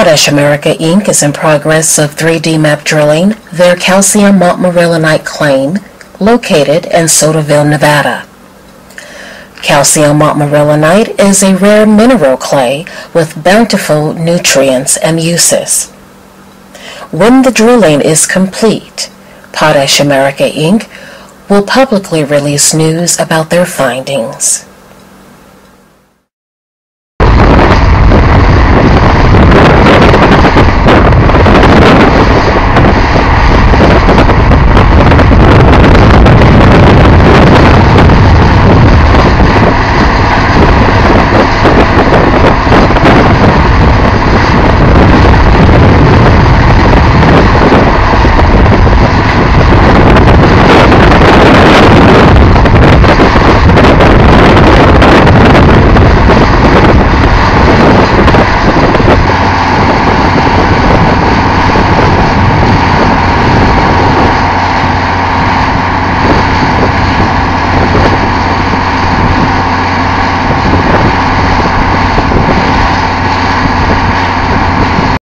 Potash America Inc. is in progress of 3D map drilling their calcium Montmorillonite claim located in Sodaville, Nevada. Calcium Montmorillonite is a rare mineral clay with bountiful nutrients and uses. When the drilling is complete, Potash America Inc. will publicly release news about their findings.